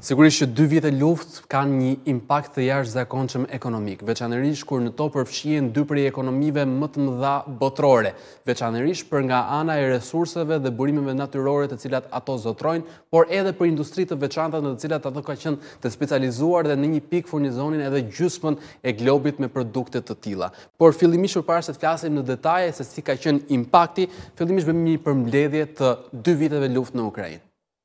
Sigurisht që 2 vite luftë kanë një impakt të jashtëzakonshëm ekonomik, veçanërisht kur në to përfshihen 2 prej ekonomive më të mëdha botërore, veçanërisht për nga ana e resurseve dhe burimeve natyrore të cilat ato zotrojnë, por edhe për industri të veçanta në të cilat ato ka qenë të specializuar dhe në një pikë furnizonin edhe gjysmën e globit me produkte të tilla. Por fillimisht përpara se të flasim në detaje se si ka qenë impakti, fillimisht bëjmë një përmbledhje të 2 viteve luftë në Ukrainë.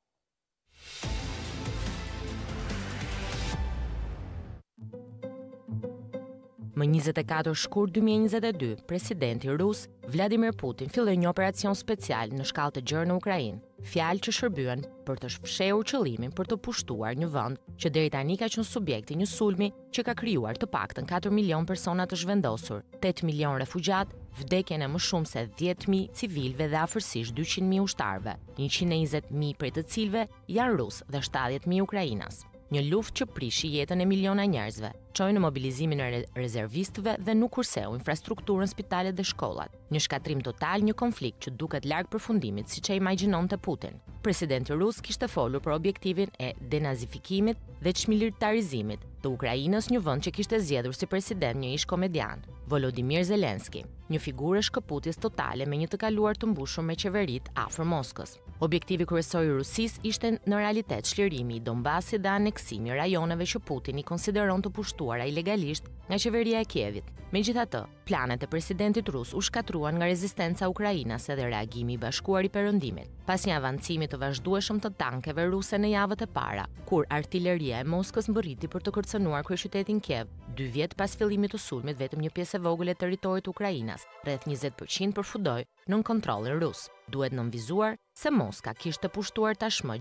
Më 24 shkurt 2022, presidenti rus Vladimir Putin filloi një operacion special në shkallë të gjerë në Ukrainë, fjalë që shërbyen për të fshehur qëllimin për të pushtuar një vend që deri tani ka qenë subjekt i një sulmi që ka krijuar të paktën 4 milion persona të zhvendosur, 8 milion refugjat, vdekjen e më shumë se 10.000 civilëve dhe afërsisht 200.000 ushtarëve, 120.000 prej të cilëve janë rus dhe 70.000 ukrainas. Një luftë që prishi jetën e miliona njerëzve, çoi në mobilizimin e rezervistëve dhe nuk kurseu infrastrukturën, spitalet dhe shkollat. Një shkatrim total, një konflikt që duket larg përfundimit, siç e imagjinonte Putin. Presidenti rus kishte folur për objektivin e denazifikimit dhe çmilitarizimit të Ukrainës, një vend që kishte zgjedhur si president një ish komedian, Volodymyr Zelensky, një figurë shkëputjes totale me një të kaluar të mbushur me qeverit afër Moskës. Objektivi kryesor i Rusisë ishte në realitet çlirimi i Donbasit dhe aneksimi i rajoneve që Putin i konsideron të pushtuara ilegalisht nga qeveria e Kievit. Megjithatë, planet e presidentit rus u shkatruan nga rezistenca ukrainase dhe reagimi i Bashkuar i Perëndimit, pas një avancimi të vazhdueshëm të tankeve ruse në javët e para, kur artilleria e Moskës mbërriti për të kërcënuar kryeqytetin Kiev. 2 vjet pas fillimit të sulmit, vetëm një pjesë e vogël e territorit të Ukrainas, rreth 20% përfundoi nën kontrollin rus. Duhet nënvizuar se Moska kishte pushtuar tashmë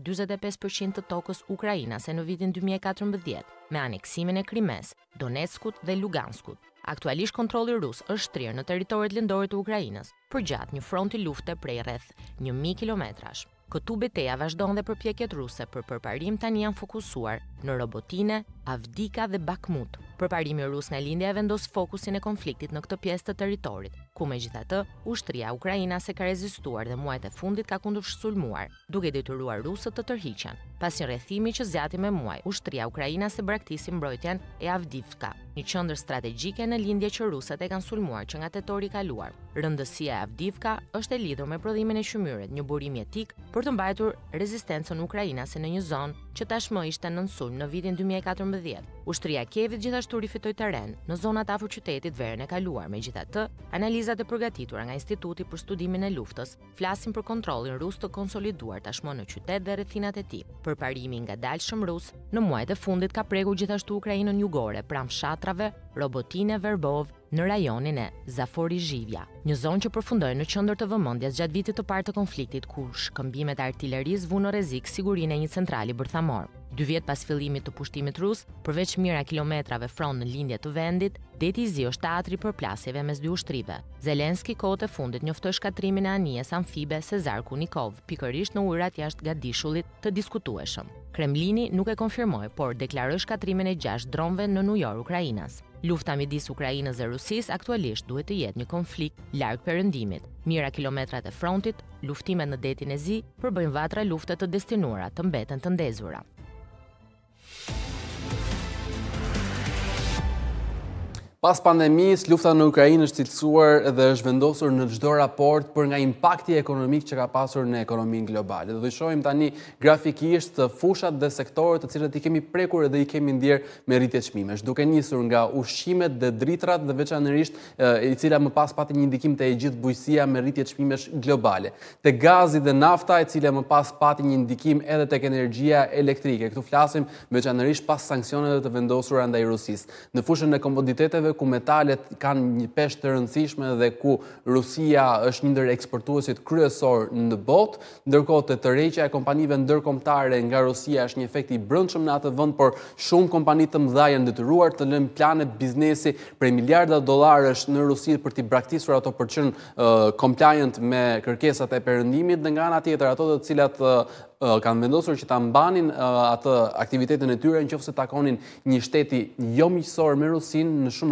6.45% të tokës ukrainase në vitin 2014 me aneksimin e Krimes, Donetskut dhe Luganskut. Aktualisht kontrolli rus është shtrirë në territorit lindore të Ukrainës, përgjatë një fronti lufte prej rreth 1000 kilometrash. Këtu beteja vazhdon dhe përpjekjet ruse për përparim tani janë fokusuar në Robotine, Avdika dhe Bakhmut. Përparimi rus nga lindja e vendos fokusin e konfliktit në këtë pjesë të territorit, ku megjithatë ushtria ukrainase ka rezistuar dhe muajt e fundit ka kundërshsulmuar, duke detyruar rusët të tërhiqen. Pas një rrethimi që zgjati me muaj, ushtria ukrainase braktissi mbrojtjen e Avdivka, një qendër strategjike në lindje që rusët e kanë sulmuar që nga tetori i kaluar. Rëndësia e Avdivka është e lidhur me prodhimin e qymyret, një burim jetik për të mbajtur rezistencën ukrainase në një zonë që tashmë ishte nën sulm në vitin 2014. Ushtria e Kievit gjithashtu rifitoi terren në zonat afër qytetit verën e kaluar. Megjithatë, analizat e përgatitura nga Instituti për Studimin e Luftës flasin për kontrollin rus të konsoliduar tashmë në qytet dhe rrethinat e tij. Përparimi i ngadalshëm rus në muajt e fundit ka prekur gjithashtu Ukrainën jugore, pranë fshatrave Robotine, Verbov, në rajonin e Zaporizhzhia, një zonë që përfundoi në qendër të vëmendjes gjatë vitit të parë të konfliktit, ku shkëmbimet e artillerisë vunë në rrezik sigurinë e një centrali bërthamor. 2 vjet pas fillimit të pushtimit rus, përveç mijëra kilometrave front në lindje të vendit, deti i zi është teatri për plasjeve mes 2 ushtrive. Zelensky kohët e fundit njoftoi shkatrimin e anijes amfibe Sezar Kunikov, pikërisht në ujërat jashtë Gadishullit të diskutueshëm. Kremlini nuk e konfirmoi, por deklaroi shkatrimin e 6 dronëve në ujor Ukrainas. Lufta midis Ukrainës dhe Rusisë aktualisht duhet të jetë një konflikt larg perëndimit. Mijëra kilometrat e frontit, luftimet në detin e zi përbëjnë vatra lufte të destinuara të mbeten të ndezura. Pas pandemisë, lufta në Ukrainë është cilësuar dhe është vendosur në çdo raport për nga impakti ekonomik që ka pasur në ekonominë globale. Do të shohim tani grafikisht fushat dhe sektorët të cilët i kemi prekur dhe i kemi ndjer me rritje çmimesh, duke nisur nga ushqimet dhe dritrat dhe veçanërisht i cila më pas pati një ndikim te e gjithë bujqësia me rritje çmimesh globale. Te gazi dhe nafta, e cila më pas pati një ndikim edhe tek energjia elektrike. Këtu flasim veçanërisht pas sanksione të vendosura ndaj Rusisë. Në fushën e komoditeteve ku metalet kanë një peshë të rëndësishme dhe ku Rusia është një ndër eksportuesit kryesor në botë, ndërkohë te tërheqja e kompanive ndërkombëtare nga Rusia është një efekt i brendshëm në atë vend, por shumë kompani të mëdha janë detyruar të lënë plane biznesi prej miliarda dollarësh në Rusi për t'i braktisur ato për të qenë compliant me kërkesat e perëndimit, dhe nga ana tjetër ato të cilat kanë vendosur që ta mbanin atë aktivitetin e tyre nëse takonin një shteti jo miqësor me Rusinë, në shumë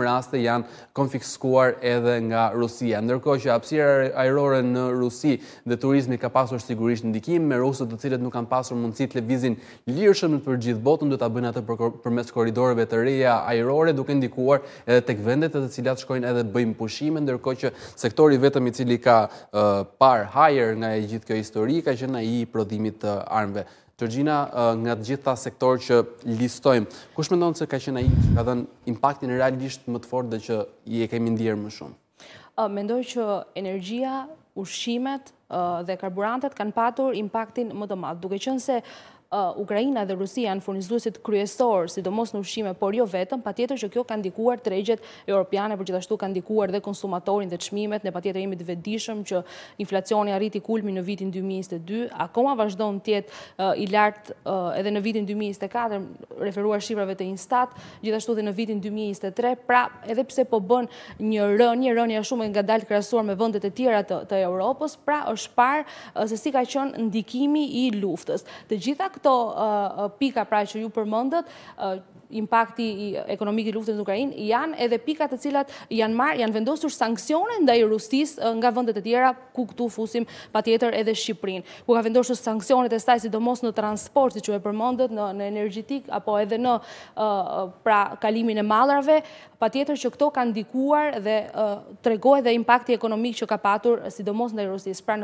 raste janë konfiskuar edhe nga Rusia. Ndërkohë që hapësira ajrore në Rusi dhe turizmi ka pasur sigurisht ndikim me rusët të cilët nuk kanë pasur mundësi të lëvizin lirshëm për gjithë botën, do ta bëjnë atë përmes korridoreve të reja ajrore, duke ndikuar edhe tek vendet të cilat shkojnë edhe bëjnë pushime, ndërkohë që sektori vetëm i cili ka par hajër nga e gjithë kjo histori ka qenë ai i prodhimit të armëve. Georgina, nga të gjitha sektorë që listojmë, kush mendon se ka qenë ai që ka dhënë impaktin realisht më të fortë dhe që i e kemi ndier më shumë? Mendoj që energjia, ushqimet dhe karburantet kanë patur impaktin më të madh, duke qenë se Ukraina dhe Rusia janë furnizuesit kryesor, sidomos në ushqime, por jo vetëm, patjetër që kjo ka ndikuar tregjet europiane, por gjithashtu ka ndikuar dhe konsumatorin dhe çmimet. Ne patjetër jemi të vetëdijshëm që inflacioni arriti kulmin në vitin 2022, akoma vazhdon të jetë i lartë edhe në vitin 2024, referuar shifrave të Instat, gjithashtu dhe në vitin 2023, pra edhe pse po bën një rënje shumë ngadalë krahasuar me vendet e tjera të Europës, pra është parë se si ka qenë ndikimi i luftës. Të gjitha këto pika pra që ju përmendët, impakti ekonomik i luftës në Ukrainë, janë edhe pika të cilat janë vendosur sanksione ndaj Rusisë nga vendet e tjera, ku këtu fusim patjetër edhe Shqipërinë, ku ka vendosur sanksionet e saj sidomos në transport, siç e përmendët, në energjetik apo edhe në pra kalimin e mallrave, patjetër që këto kanë ndikuar dhe tregohet dhe impakti ekonomik që ka patur sidomos ndaj Rusisë, pra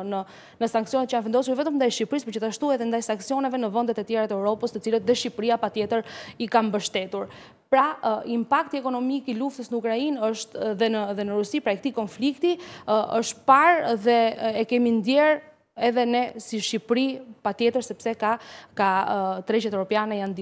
në sanksionet që janë vendosur vetëm ndaj Shqipërisë, por gjithashtu edhe ndaj sanksioneve në vendet e tjera të Europës, të cilët dhe Shqipëria patjetër i ka mbështetur. Pra, impakti ekonomik i luftës në Ukrainë është dhe në Rusi, pra këtij konflikti, është parë dhe e kemi ndjer edhe ne si Shqipëri, patjetër sepse ka tregjet europiane janë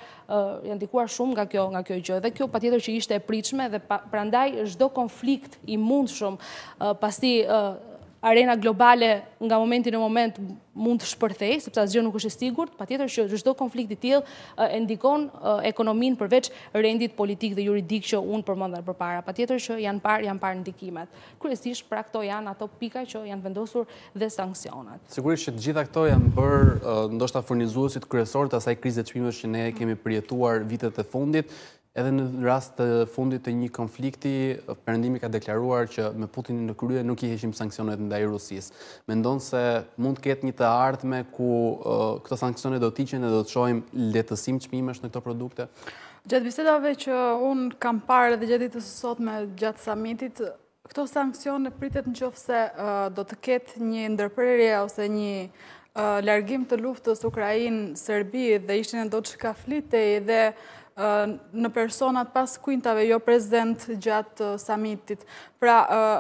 ndikuar shumë nga kjo gjë. Dhe kjo patjetër që ishte e pritshme dhe prandaj çdo konflikt i mundshëm pasi arena globale nga momenti në moment mund të shpërthej, sepse asgjë nuk është e sigurt, patjetër që çdo konflikt i tillë e ndikon ekonominë përveç rendit politik dhe juridik që unë përmenda përpara. Patjetër që janë parë ndikimet. Kryesisht pra këto janë ato pika që janë vendosur dhe sanksionet. Sigurisht që të gjitha këto janë bërë ndoshta furnizuesit kryesorë të asaj krize çmimeve që ne kemi përjetuar vitet e fundit. Edhe në rast të fundit të një konflikti, Perëndimi ka deklaruar që me Putinin në krye nuk i heqim sanksionet ndaj Rusisë. Mendon se mund të ketë një të ardhme ku këto sanksione do të hiqen dhe do të shohim lehtësim çmimesh në këto produkte? Gjatë bisedave që unë kam parë dhe gjatë ditës së sotme gjatë summitit, këto sanksione pritet nëse do të ketë një ndërprerje ose një largim të luftës Ukrainë-Serbi dhe ishin do të ka flitej dhe në personat pas kuintave jo prezent gjatë summitit. Pra,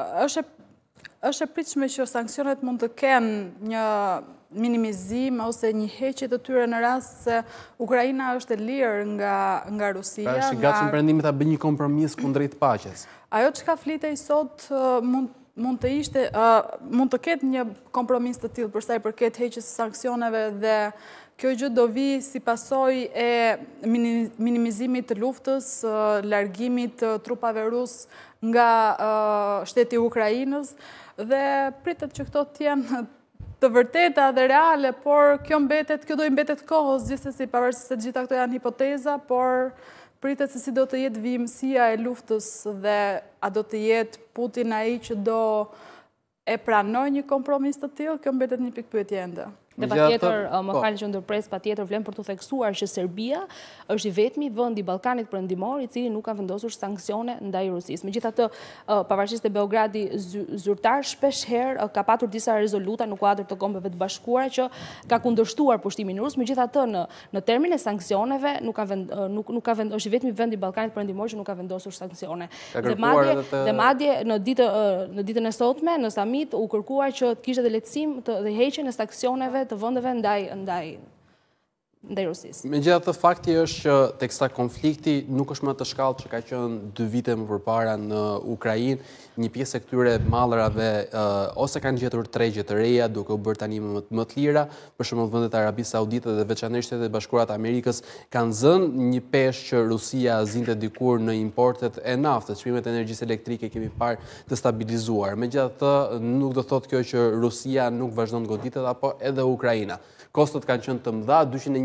është e pritshme që sanksionet mund të kenë një minimizim ose një heqje të tyre në rast se Ukraina është e lirë nga Rusia. Pra, është i gatshëm Perëndimi ta bëjë një kompromis kundrejt paqes. Ajo që ka flitej sot mund të ketë një kompromis të tillë për sa i përket heqjes së sanktsioneve dhe kjo gjë do vi si pasojë e minimizimit të luftës, largimit të trupave rus nga shteti i Ukrainës dhe pritet që këto të jenë të vërteta dhe reale, por kjo do i mbetet kohës, gjithsesi pavarësisht se gjitha këto janë hipoteza, por pritet se si do të jetë vijimësia e luftës dhe a do të jetë Putin ai që do e pranoj një kompromis të tillë, kjo mbetet një pikë pyetje ende. Dhe patjetër, më falë që ndërpres, patjetër vlen për të theksuar që Serbia është i vetmi vend i Ballkanit Perëndimor i cili nuk ka vendosur sanksione ndaj Rusisë. Megjithatë, pavarësisht se Beogradi zyrtar shpesh herë ka patur disa rezoluta në kuadër të Kombeve të Bashkuara që ka kundërshtuar pushtimin rus, megjithatë në termin e sanksioneve është i vetmi vend i Ballkanit Perëndimor që nuk ka vendosur sanksione. Dhe madje në ditën e sotme në summit u kërkua që të kishte lehtësim dhe heqjen e sanksioneve të vendeve ndaj Rusisë. Megjithatë, fakti është që teksa konflikti nuk është më të shkallët që ka qenë 2 vite më përpara në Ukrainë, një pjesë e këtyre mallrave ose kanë gjetur tregje të reja duke u bërë tani më të lira, për shembull vendet e Arabisë Saudite dhe veçanërisht Shtetet e Bashkuara të Amerikës kanë zënë një peshë që Rusia zinte dikur në importet e naftës, çmimet e energjisë elektrike kemi parë të stabilizuar. Megjithatë, nuk do thotë kjo që Rusia nuk vazhdon goditet apo edhe Ukraina. Kostot kanë qenë të mëdha, 201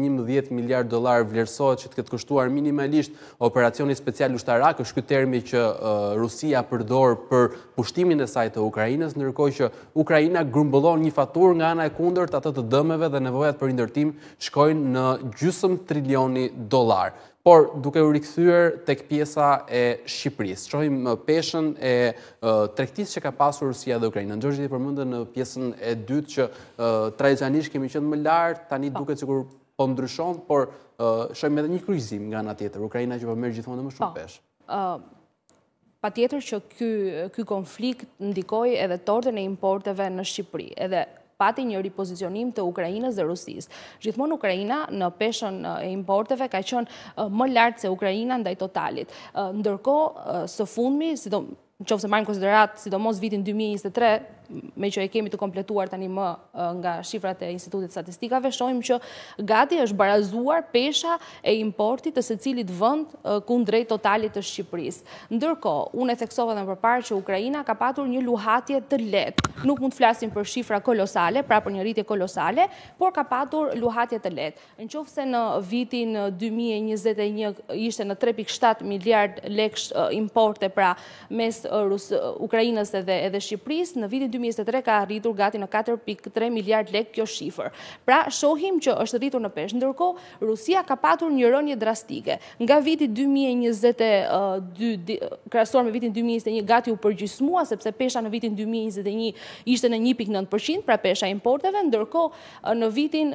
11 miliard dollar vlerësohet që të ketë kushtuar minimalisht operacioni special ushtarak, është ky termi që Rusia përdor për pushtimin e saj të Ukrainës, ndërkohë që Ukraina grumbullon një faturë nga ana e kundërt, atë të dëmeve dhe nevojat për ndërtim shkojnë në gjysmë trilioni dollar. Por duke u rikthyer tek pjesa e Shqipërisë, shohim peshën e tregtisë që ka pasur Rusia dhe Ukraina. Gjorgji i përmendën në pjesën e dytë që tradicionalisht kemi qenë më lart, tani duket sikur po ndryshon, por shohim edhe një kryqëzim nga ana tjetër, Ukraina që po merr gjithmonë më shumë peshë. Patjetër që ky konflikt ndikoi edhe tortën e importeve në Shqipëri, edhe pati një ripozicionim të Ukrainës dhe Rusisë. Gjithmonë Ukraina në peshën e importeve ka qenë më lart se Ukraina ndaj totalit. Ndërkohë, së fundmi, nëse marrim konsiderat sidomos vitin 2023, me që e kemi të kompletuar tani më nga shifrat e Institutit Statistikave, shohim që gati është barazuar pesha e importit të secilit vend kundrejt totalit të Shqipërisë. Ndërkohë, unë e theksova edhe më parë që Ukraina ka patur një luhatje të lehtë. Nuk mund të flasim për shifra kolosale, pra për një rritje kolosale, por ka patur luhatje të lehtë. Nëse në vitin 2021 ishte në 3.7 miliard lekë importe, pra mes Ukrainës edhe Shqipërisë, në vitin 2023 ka rritur gati në 4.3 miliard lekë kjo shifër. Pra, shohim që është rritur në peshë. Ndërkohë, Rusia ka patur një rënje drastike. Nga viti 2022, krahasuar me vitin 2021, gati u përgjysmua, sepse pesha në vitin 2021 ishte në 1.9%, pra pesha importeve, ndërkohë në vitin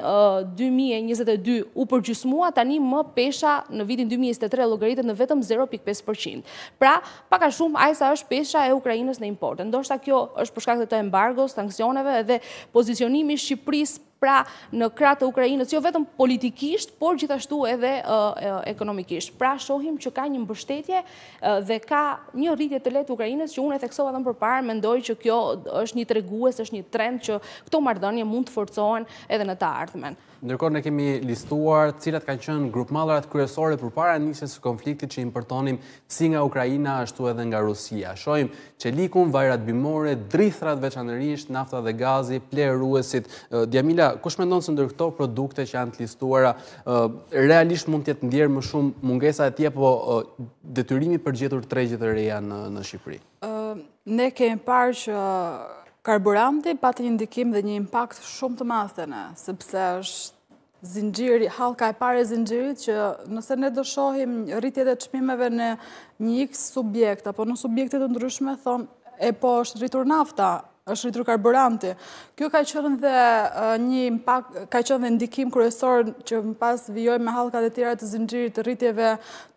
2022 u përgjysmua, tani më pesha në vitin 2023 llogaritet në vetëm 0.5%. Pra, pak a shumë ajsa është pesha e Ukrainës në importe. Ndoshta kjo është për shkak të embargos, sanksioneve dhe pozicionimi i Shqipërisë pra në krah të Ukrainës, jo vetëm politikisht, por gjithashtu edhe ekonomikisht. Pra shohim që ka një mbështetje dhe ka një rritje të lehtë të Ukrainës që unë e theksova edhe më parë, mendoj që kjo është një tregues, është një trend që këto marrëdhënie mund të forcohen edhe në të ardhmen. Ndërkohë ne kemi listuar cilat kanë qenë grupmallat kryesore përpara nisjes së konfliktit që importonim si nga Ukraina ashtu edhe nga Rusia. Shohim çelikun, vajrat bimore, drithrat veçanërisht, nafta dhe gazi, pleruesit. Djamila, kush mendon se ndër këto produkte që janë të listuara realisht mund të jetë ndjerë më shumë mungesa e tij apo detyrimi për gjetur tregje të reja në Shqipëri? Ne kemi parë që karburanti pati një ndikim dhe një impakt shumë të madh te ne, sepse është zinxhiri, hallka e parë e zinxhirit që nëse ne do shohim rritjet e çmimeve në një X subjekt apo në subjekte të ndryshme, thonë po është rritur nafta, është rritur karburanti. Kjo ka qenë dhe një impakt, ka qenë dhe ndikim kryesor që më pas vijoi me hallkat e tjera të zinxhirit të rritjeve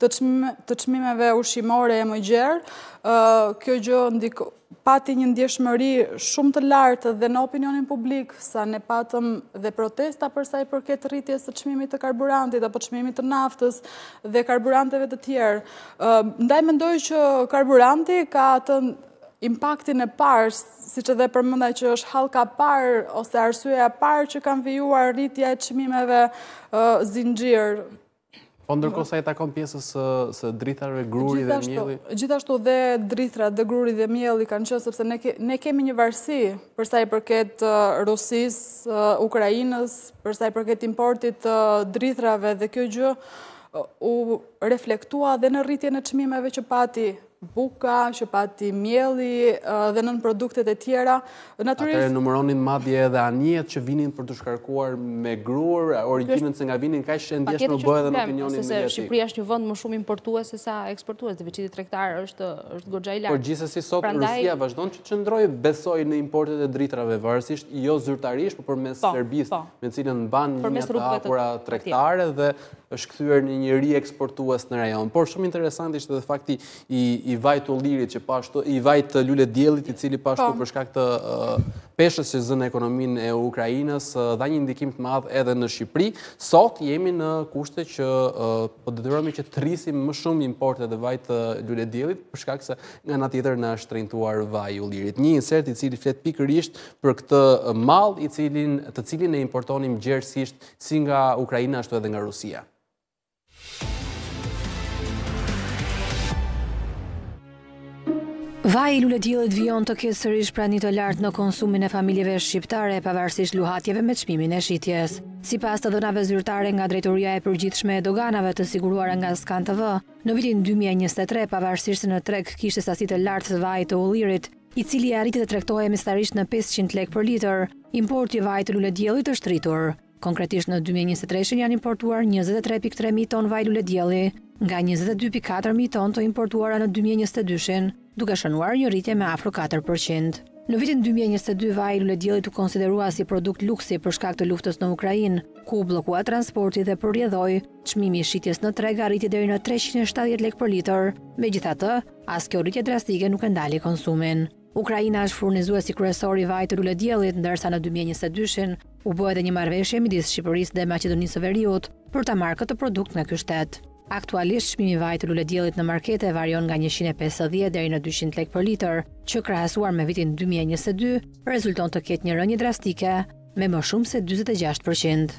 të çmimeve ushqimore e më gjerë. Kjo gjë pati një ndjeshmëri shumë të lartë dhe në opinionin publik, sa ne patëm dhe protesta për sa i përket rritjes së çmimit të karburantit apo çmimit të naftës dhe karburanteve të tjerë. Ndaj mendoj që karburanti ka atë impaktin e parë, siç edhe përmenda që është hallka parë ose arsyeja parë që kanë vijuar rritja e çmimeve zinxhir. Po ndërkohë sa i takon pjesës së dritharëve, gruri dhe mielli? Gjithashtu dhe drithrat dhe gruri dhe mielli kanë qenë, sepse ne kemi një varësi për sa i përket Rusisë, Ukrainës, për sa i përket importit të drithrave dhe kjo gjë u reflektua dhe në rritjen e çmimeve që pati buka, që pati mielli dhe nën produktet e tjera. Atëherë numëronin madje edhe anijet që vinin për të shkarkuar me grur, origjinën se nga vinin kaq që ndjeshmë bëhet edhe në opinionin mediatik. Shqipëria është një vend më shumë importues se sa eksportues, deficiti tregtar është goxha i lartë. Por gjithsesi sot Rusia vazhdon që qëndrojë besoj në importet e dritrave, varësisht jo zyrtarisht, por përmes Serbisë, me cilën mban linja të hapura tregtare dhe është kthyer në një rieksportues në rajon. Por shumë interesant ishte edhe fakti i vajt të ullirit që pashtu, i vajt të lule diellit i cili pashtu për shkak të peshës që zën ekonominë e Ukrainës dha një ndikim të madh edhe në Shqipëri. Sot jemi në kushte që po detyrohemi që të rrisim më shumë importe dhe vajt të lule diellit për shkak se nga ana tjetër na është shtrentuar vaji i ullirit. Një insert i cili flet pikërisht për këtë mall të cilin e importonim gjerësisht si nga Ukraina ashtu edhe nga Rusia. Vaji i lulediellit vijon të ketë sërish prani të lartë në konsumin e familjeve shqiptare, pavarësisht luhatjeve me çmimin e shitjes. Sipas të dhënave zyrtare nga Drejtoria e Përgjithshme e Doganave të siguruara nga Skan TV, në vitin 2023, pavarësisht se në treg kishte sasi të lartë të vajit të ullirit, i cili arriti të tregtohej mesatarisht në 500 lekë për litër, importi i vajit të lulediellit është rritur. Konkretisht në 2023 janë importuar 23.3 mijë ton vaj luledielli, nga 22.4 mijë ton të importuara në 2022, duke shënuar një rritje me afro 4%. Në vitin 2022, vaji i lulediellit u konsiderua si produkt luksi për shkak të luftës në Ukrainë, ku u bllokua transporti dhe përrjedhoi, çmimi i shitjes në treg arriti deri në 370 lekë për litër. Megjithatë, as kjo rritje drastike nuk e ndali konsumin. Ukraina është furnizuesi kryesor i vajit të lulediellit, ndërsa në 2022 u bë edhe një marrëveshje midis Shqipërisë dhe Maqedonisë së Veriut për ta marrë këtë produkt nga ky shtet. Aktualisht çmimi i vajit të lulediellit në markete varion nga 150 deri në 200 lekë për litër, që krahasuar me vitin 2022 rezulton të ketë një rënje drastike me më shumë se 46%.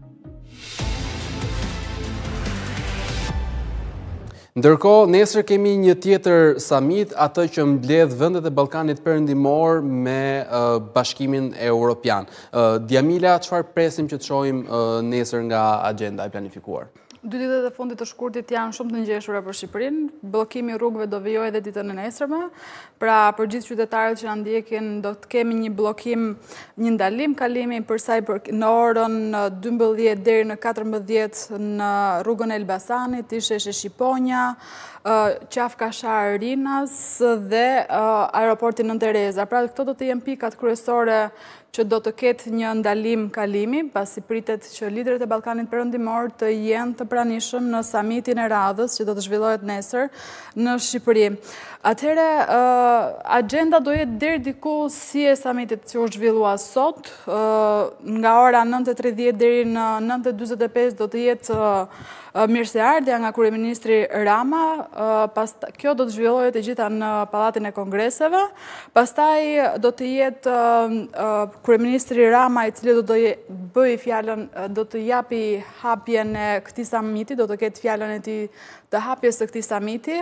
Ndërkohë, nesër kemi një tjetër summit, atë që mbledh vendet e Ballkanit Perëndimor me Bashkimin Evropian. Diamila, çfarë presim që të shohim nesër nga agenda e planifikuar? 2 ditët e fundit të shkurtit janë shumë të ngjeshura për Shqipërinë. Bllokimi i rrugëve do vijojë edhe ditën e nesërme. Pra, për gjithë qytetarët që na ndjekin, do të kemi një bllokim, një ndalim kalimi në orën 12 deri në 14 në rrugën e Elbasanit, Ishesh e Shqiponja, Qafkashar Rinas dhe aeroporti Nën Tereza. Pra, këto do të jenë pikat kryesore që do të ketë një ndalim kalimi, pasi pritet që liderët e Ballkanit Perëndimor të jenë të pranishëm në samitin e radhës që do të zhvillohet nesër në Shqipëri. Atëherë, agenda do jetë deri diku si e samitit që u zhvillua sot, nga ora 9:30 deri në 9:45 do të jetë mirëseardhja nga kryeministri Rama, kjo do të zhvillohet e gjitha në Pallatin e Kongreseve, pastaj do të jetë kryeministri Rama i cili do të bëjë fjalën, do të japi hapjen e këtij samiti, do të ketë fjalën e tij të hapjes së këtij samiti.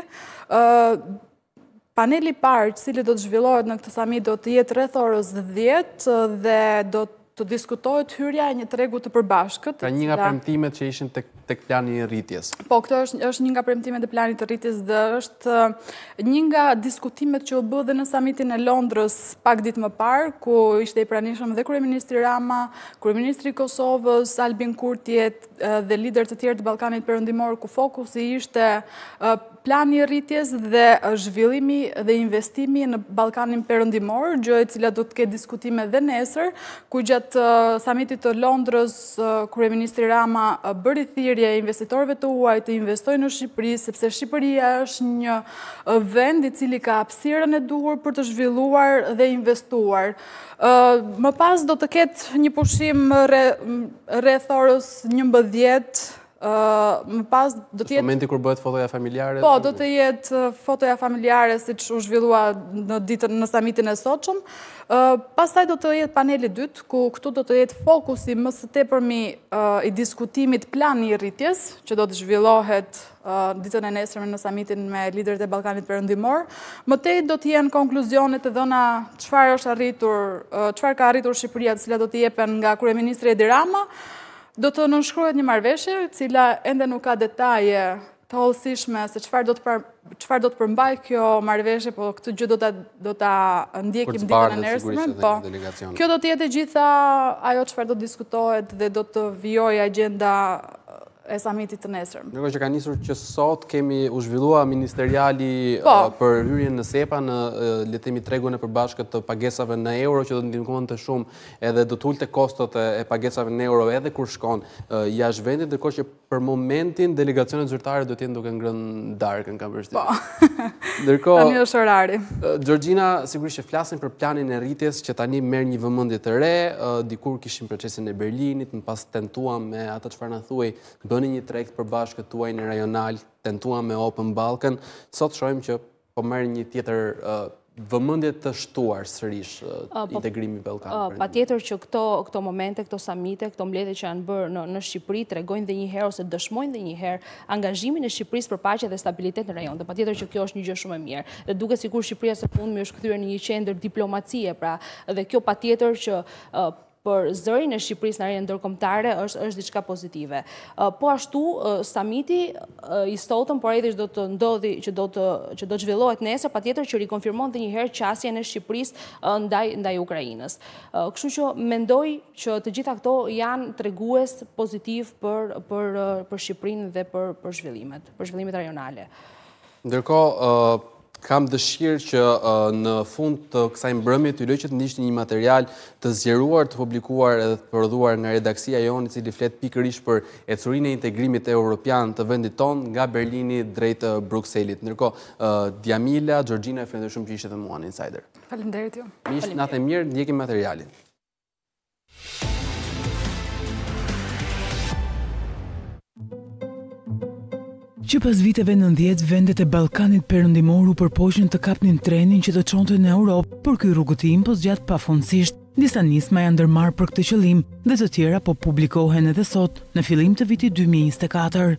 Paneli i parë, i cili do të zhvillohet në këtë samit, do të jetë rreth orës 10 dhe do të diskutohet hyrja e një tregu të përbashkët. Pra një nga premtimet që ishin tek plani i rritjes. Po, këto është një nga premtimet e planit të rritjes dhe është një nga diskutimet që u bë dhe në samitin e Londrës pak ditë më parë, ku ishte i pranishëm dhe kryeministri Rama, kryeministri i Kosovës, Albin Kurti dhe lider të tjerë të Ballkanit Perëndimor, ku fokusi ishte plani i rritjes dhe zhvillimi dhe investimi në Ballkanin Perëndimor, gjë e cila do të ketë diskutime dhe nesër, ku gjatë samitit të Londrës kryeministri Rama bëri thirrje investitorëve të huaj të investojnë në Shqipëri, sepse Shqipëria është një vend i cili ka hapësirën e duhur për të zhvilluar dhe investuar. Më pas do të ketë një pushim rreth orës 11. Më pas do të jetë momenti kur bëhet fotoja familjare. Po, do të jetë fotoja familjare siç u zhvillua në samitin e sotshëm. Pastaj do të jetë paneli i dytë, ku këtu do të jetë fokusi më së tepërmi i diskutimit plani i rritjes, që do të zhvillohet ditën e nesërme në samitin me liderët e Ballkanit Perëndimor. Më tej do të jenë konkluzionet e dhëna çfarë ka arritur Shqipëria, të cilat do të jepen nga kryeministri Edi Rama. Do të nënshkruhet një marrëveshje, e cila ende nuk ka detaje të hollësishme se çfarë do të përmbajë kjo marrëveshje, po këtë gjë do ta ndjekim ditën e nesërme. Po, kjo do të jetë gjitha ajo çfarë do të diskutohet dhe do të vijojë agjenda e samitit të nesërm. Ndërkohë që ka nisur që sot kemi u zhvillua ministeriali për hyrjen në SEPA në le të themi tregun e përbashkët të pagesave në euro, që do të ndihmonte shumë edhe do të ulte kostot e pagesave në euro edhe kur shkon jashtë vendit, ndërkohë që për momentin delegacionet zyrtare do të jenë duke ngrënë darkën, kam përshtypjen. Po. Ndërkohë tani është orari. Georgina, sigurisht që flasin për planin e rritjes që tani merr një vëmendje të re, dikur kishim procesin e Berlinit, më pas tentuam me atë çfarë na thuaj bëni një treg përbashkët tuaj në rajonal, tentuam me Open Balkan. Sot shohim që po merr një tjetër vëmendje të shtuar sërish integrimi Ballkanit? Patjetër që këto momente, këto samite, këto mbledhje që janë bërë në Shqipëri tregojnë dhe një herë ose dëshmojnë dhe një herë angazhimin e Shqipërisë për paqe dhe stabilitet në rajon. Dhe patjetër që kjo është një gjë shumë e mirë. Dhe duket sikur Shqipëria së fundmi është kthyer në një qendër diplomacie, pra dhe kjo patjetër që për zërin e Shqipërisë në arenën ndërkombëtare është diçka pozitive. Po ashtu samiti i sotëm, por edhe që do të ndodhi, që do të zhvillohet nesër, patjetër që rikonfirmon edhe një herë qasjen e Shqipërisë ndaj Ukrainës. Kështu që mendoj që të gjitha këto janë tregues pozitiv për Shqipërinë dhe për zhvillimet rajonale. Ndërkohë, kam dëshirë që në fund të kësaj mbrëmje të lëqet ndishtë një material të zgjeruar, të publikuar edhe të prodhuar nga redaksia jonë, i cili flet pikërisht për ecurinë e integrimit europian të vendit tonë nga Berlini drejt Brukselit. Ndërkohë, Djamila, Gjorgjina, falenderoj shumë që ishte me mua në Insider. Faleminderit ju. Miq, natë mirë, ndjekim materialin. Që pas viteve 90, vendet e Ballkanit Perëndimor u përpoqën të kapnin trenin që të çonte në Europë, por ky rrugëtim po zgjat pafundësisht. Disa nisma janë ndërmarrë për këtë qëllim dhe të tjera po publikohen edhe sot, në fillim të vitit 2024.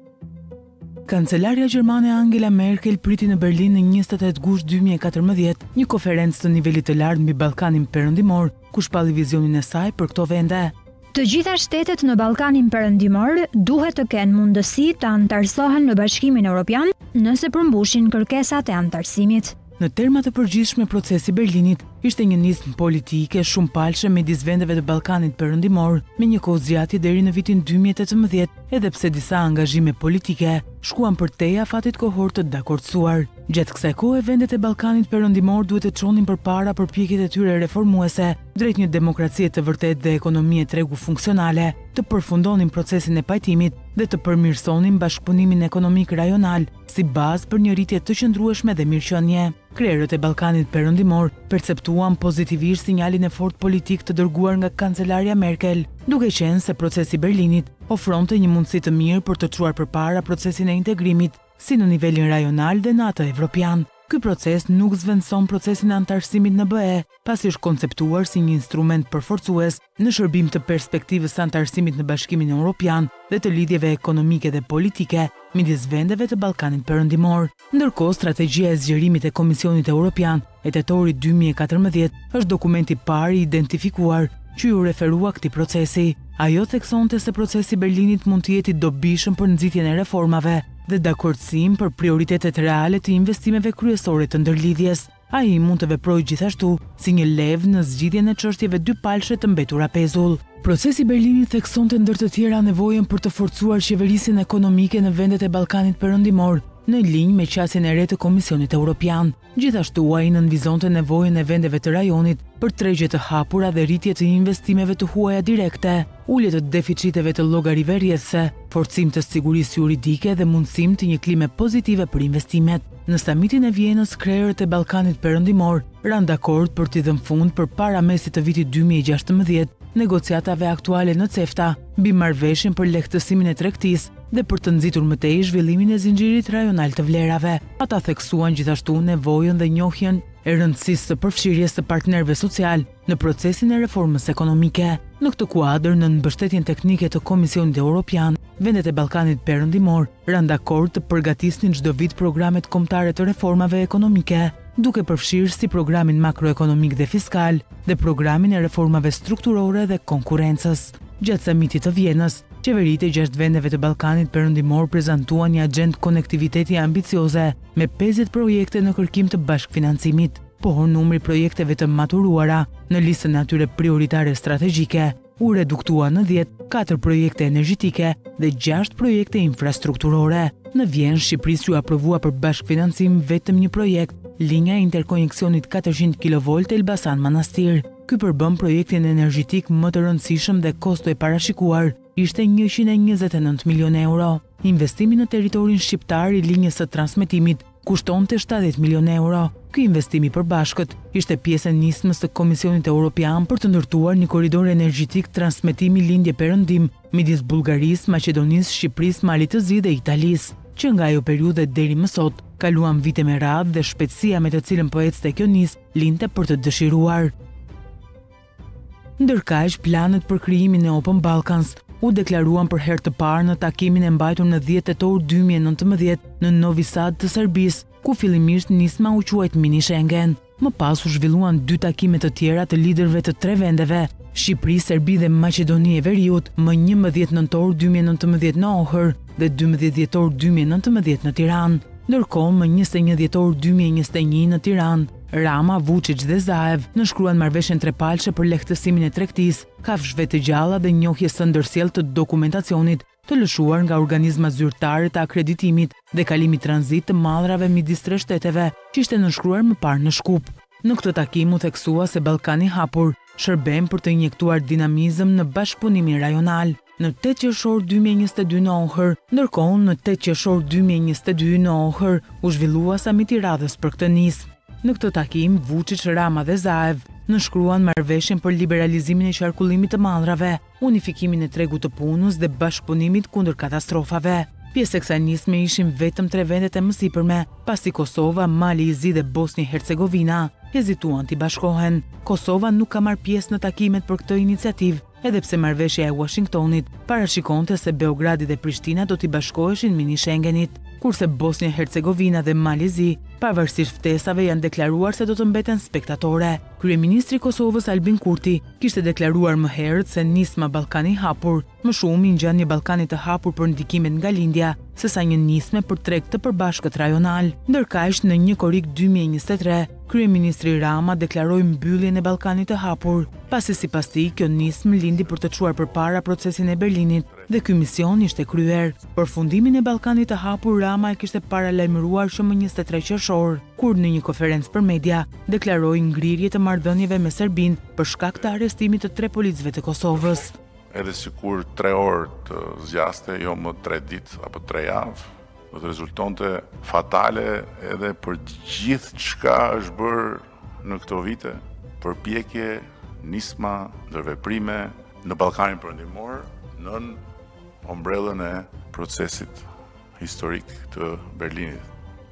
Kancelarja gjermane Angela Merkel priti në Berlin në 28 gusht 2014 një konferencë të nivelit të lartë mbi Ballkanin Perëndimor, ku shpalli vizionin e saj për këto vende. Të gjitha shtetet në Ballkanin Perëndimor duhet të kenë mundësi të antarësohen në Bashkimin Evropian nëse përmbushin kërkesat e antarësimit. Në terma të përgjithshme, procesi Berlinit ishte një nismë politike shumë palëshe midis vendeve të Ballkanit Perëndimor, me një kohë zgjatje deri në vitin 2018, edhe pse disa angazhime politike shkuan përtej afatit kohor të dakordsuar. Gjatë kësaj kohe, vendet e Ballkanit Perëndimor duhet të çonin përpara përpjekjet e tyre reformuese drejt një demokracie të vërtetë dhe ekonomie tregu funksionale, të përfundonin procesin e pajtimit dhe të përmirësonin bashkëpunimin ekonomik rajonal si bazë për një rritje të qëndrueshme dhe mirëqenie. Krerët e Ballkanit Perëndimor perceptuan pozitivisht sinjalin e fortë politik të dërguar nga kancelarja Merkel, duke qenë se procesi Berlinit ofronte një mundësi të mirë për të çuar përpara procesin e integrimit, si në nivelin rajonal dhe në atë evropian. Ky proces nuk zvendëson procesin e antarësimit në BE, pasi është konceptuar si një instrument përforcues në shërbim të perspektivës së antarësimit në Bashkimin Evropian dhe të lidhjeve ekonomike dhe politike midis vendeve të Ballkanit Perëndimor. Ndërkohë, strategjia e zgjerimit e Komisionit Evropian e tetorit 2014 është dokumenti i parë i identifikuar që ju referua këtij procesi. Ajo theksonte se procesi Berlinit mund të jetë i dobishëm për nxitjen e reformave dhe dakordsim për prioritetet reale të investimeve kryesore të ndërlidhjes. Ai mund të veprojë gjithashtu si një levë në zgjidhjen e çështjeve dypalëshe të mbetura pezull. Procesi Berlinit theksonte ndër të tjera nevojën për të forcuar qeverisjen ekonomike në vendet e Ballkanit Perëndimor, në linjë me qasjen e re të Komisionit Evropian. Gjithashtu ai nënvizonte nevojën e vendeve të rajonit për tregje të hapura dhe rritje të investimeve të huaja direkte, ulje të deficiteve të llogarive rrjedhëse, forcim të sigurisë juridike dhe mundësim të një klime pozitive për investimet. Në samitin e Vienës, krerët e Ballkanit Perëndimor ranë dakord për t'i dhënë fund përpara mesit të vitit 2016 negociatave aktuale në CEFTA mbi marrëveshjen për lehtësimin e tregtisë dhe për të nxitur më tej zhvillimin e zinxhirit rajonal të vlerave. Ata theksuan gjithashtu nevojën dhe njohjen e rëndësisë së përfshirjes së partnerëve social në procesin e reformës ekonomike. Në këtë kuadër, në mbështetjen teknike të Komisionit Evropian, vendet e Ballkanit Perëndimor ranë dakord të përgatisnin çdo vit programet kombëtare të reformave ekonomike, duke përfshirë si programin makroekonomik dhe fiskal dhe programin e reformave strukturore dhe konkurrencës. Gjatë samitit të Vienës, qeveritë e 6 vendeve të Ballkanit Perëndimor prezantuan një agjendë konektiviteti ambicioze me 50 projekte në kërkim të bashkëfinancimit, por numri projekteve të maturuara në listën e atyre prioritare strategjike u reduktua në 10, 4 projekte energjetike dhe 6 projekte infrastrukturore. Në Vjenë, Shqipërisë ju aprovua për bashkëfinancim vetëm një projekt, linja e interkoneksionit 400 kV Elbasan Manastir. Ky përbën projektin energjetik më të rëndësishëm dhe kosto e parashikuar ishte 129 milion euro. Investimi në territorin shqiptar i linjës së transmetimit kushtonte 70 milion euro. Ky investim i përbashkët ishte pjesë e nismës së Komisionit Evropian për të ndërtuar një korridor energjetik transmetimi lindje-perëndim midis Bullgarisë, Maqedonisë, Shqipërisë, Malit të Zi dhe Italisë, që nga ajo periudhë deri më sot Kaluan vite me radhë dhe shpejtësia me të cilën po ecte kjo nismë linte për të dëshiruar. Ndërkaq, planet për krijimin e Open Balkans u deklaruan për herë të parë në takimin e mbajtur në 10 tetor 2019 në Novi Sad të Serbisë, ku fillimisht nisma u quajt Mini Schengen. Më pas u zhvilluan 2 takime të tjera të liderëve të 3 vendeve, Shqipëri, Serbi dhe Maqedoni e Veriut, më 11 nëntor 2019 në Ohër dhe 12 dhjetor 2019 në Tiranë. Ndërkohë, më 21 dhjetor 2021 në Tiranë, Rama, Vučić dhe Zaev nënshkruan marrëveshjen trepalçe për lehtësimin e tregtisë, kafshëve të gjalla dhe njohjes së ndërsjellë të dokumentacionit të lëshuar nga organizma zyrtare të akreditimit dhe kalimi tranzit të mallrave midis 3 shteteve, që ishte nënshkruar më parë në Shkup. Në këtë takim u theksua se Ballkani i hapur shërben për të injektuar dinamizëm në bashkëpunimin rajonal. Në 8 qershor 2022 në Ohër, ndërkohë në 8 qershor 2022 në Ohër u zhvillua samiti i radhës për këtë nismë. Në këtë takim, Vučić, Rama dhe Zaev nënshkruan marrëveshjen për liberalizimin e qarkullimit të mallrave, unifikimin e tregut të punës dhe bashkëpunimit kundër katastrofave. Pjesë e kësaj nisme ishin vetëm 3 vendet e mësipërme, pasi Kosova, Mali i Zi dhe Bosnjë-Hercegovina hezituan t'i bashkohen. Kosova nuk ka marrë pjesë në takimet për këtë iniciativë, edhe pse marrëveshja e Washingtonit parashikonte se Beogradi dhe Prishtina do t'i bashkoheshin Mini Schengenit, kurse Bosnjë-Hercegovina dhe Mali i Zi, pavarësisht ftesave, janë deklaruar se do të mbeten spektatore. Kryeministri i Kosovës Albin Kurti kishte deklaruar më herët se nisma Ballkani i hapur më shumë i ngjan një Ballkani të hapur për ndikimet nga lindja, sesa një nisme për treg të përbashkët rajonal. Ndërkaq, në 1 korrik 2023, kryeministri Rama deklaroi mbylljen e Ballkanit të hapur, pasi sipas tij kjo nismë lindi për të çuar përpara procesin e Berlinit dhe ky mision ishte kryer. Përfundimin e Ballkanit të hapur Rama e kishte paralajmëruar që më 23 qershor, kur në një konferencë për media deklaroi ngrirje të marrëdhënieve me Serbinë për shkak të arrestimit të 3 policëve të Kosovës. Edhe sikur 3 orë të zgjaste, jo më 3 ditë apo 3 javë, do të rezultonte fatale edhe për gjithë çka është bërë në këto vite, përpjekje, nisma, ndërveprime në Ballkanin Perëndimor, nën ombrellën e procesit historik të Berlinit.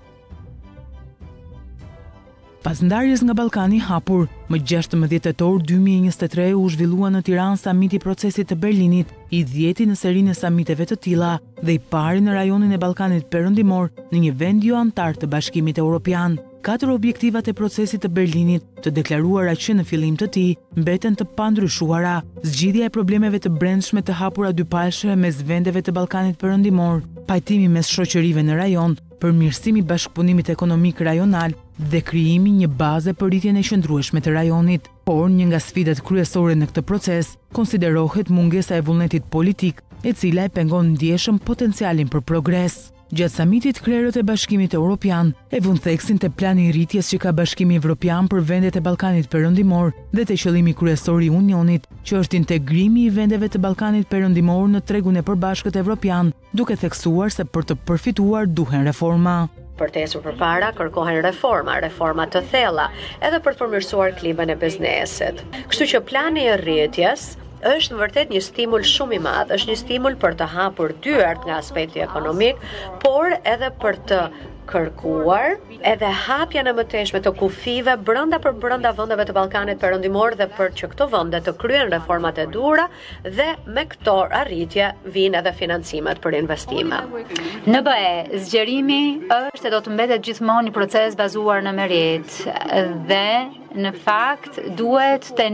Pas ndarjes nga Ballkani i hapur, më 16 tetor 2023 u zhvillua në Tiranë samiti i procesit të Berlinit, i 10-i në serinë e samiteve të tilla dhe i pari në rajonin e Ballkanit Perëndimor në një vend jo antar të Bashkimit Evropian. 4 objektivat e procesit të Berlinit, të deklaruara që në fillim të tij, mbeten të pandryshuara: zgjidhja e problemeve të brendshme të hapura dypalshme mes vendeve të Ballkanit Perëndimor, pajtimi mes shoqërive në rajon, përmirësimi i bashkëpunimit ekonomik rajonal dhe krijimi një baze për rritjen e qëndrueshme të rajonit. Por një nga sfidat kryesore në këtë proces konsiderohet mungesa e vullnetit politik, e cila e pengon ndjeshëm potencialin për progres. Gjatë samitit, krerët e Bashkimit Evropian e vënë theksin te plani i rritjes që ka Bashkimi Evropian për vendet e Ballkanit Perëndimor dhe te qëllimi kryesor i Unionit, që është integrimi i vendeve të Ballkanit Perëndimor në tregun e përbashkët evropian, duke theksuar se për të përfituar duhen reforma. Për të ecur përpara, kërkohen reforma të thella, edhe për të përmirësuar klimën e biznesit. Kështu që plani i rritjes është në vërtet një stimul shumë i madh, është një stimul për të hapur dyert nga aspekti ekonomik, por edhe për të kërkuar edhe hapja në mëtejshme të kufive brenda vendeve të Ballkanit Perëndimor dhe për që këto vende të kryen reformat e duhura dhe me këto arritje vinë edhe financimet për investime. Në BE, zgjerimi është e do të mbetet gjithmonë një proces bazuar në merit dhe në fakt duhet të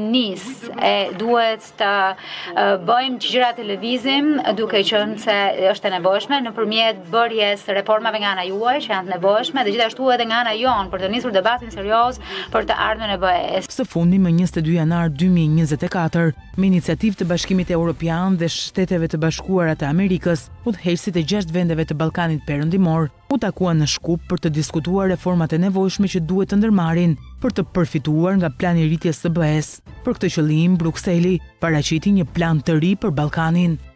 duhet të bëjmë gjëra të lëvizim duke qenë se është e nevojshme nëpërmjet bërjes reformave nga ana juaj që janë të nevojshme dhe gjithashtu edhe nga ana jon për të nisur debatin serioz për të ardhmen e BE-s. Së fundi më 22 janar 2024, me iniciativë të Bashkimit Evropian dhe Shteteve të Bashkuara të Amerikës, udhëheqësit e 6 vendeve të Ballkanit Perëndimor u takuan në Shkup për të diskutuar reformat e nevojshme që duhet të ndërmarrin për të përfituar nga plani i rritjes së BE-s. Për këtë qëllim, Brukseli paraqiti një plan të ri për Ballkanin.